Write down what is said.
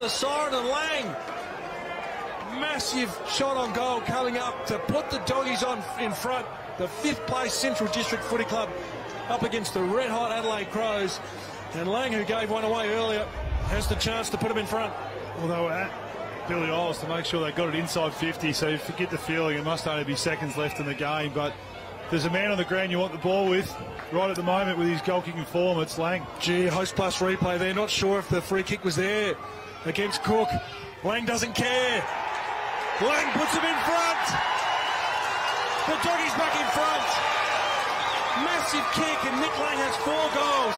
The siren and Lange. Massive shot on goal coming up to put the doggies on in front. The 5th place Central District Footy Club up against the red-hot Adelaide Crows. And Lange, who gave one away earlier, has the chance to put them in front. Well, they were at Billy Isles to make sure they got it inside 50, so you forget the feeling. It must only be seconds left in the game, but there's a man on the ground you want the ball with right at the moment with his goal-kicking form. It's Lange. Gee, Hostplus replay there. Not sure if the free kick was there against Cook. Lange doesn't care. Lange puts him in front. The doggies back in front. Massive kick, and Nick Lange has 4 goals.